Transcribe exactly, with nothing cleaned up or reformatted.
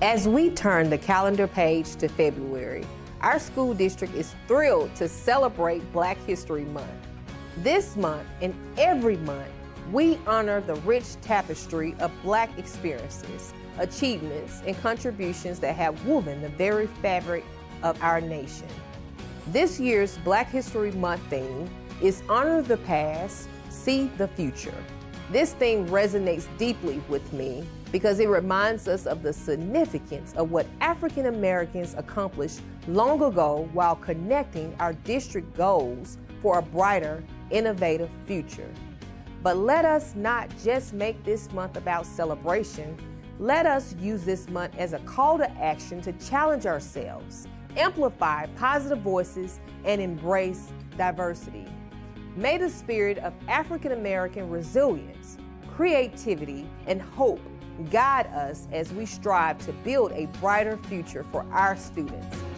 As we turn the calendar page to February, our school district is thrilled to celebrate Black History Month. This month and every month, we honor the rich tapestry of Black experiences, achievements, and contributions that have woven the very fabric of our nation. This year's Black History Month theme is Honor the Past, See the Future. This theme resonates deeply with me because it reminds us of the significance of what African Americans accomplished long ago while connecting our district goals for a brighter, innovative future. But let us not just make this month about celebration. Let us use this month as a call to action to challenge ourselves, amplify positive voices, and embrace diversity. May the spirit of African American resilience, creativity, and hope guide us as we strive to build a brighter future for our students.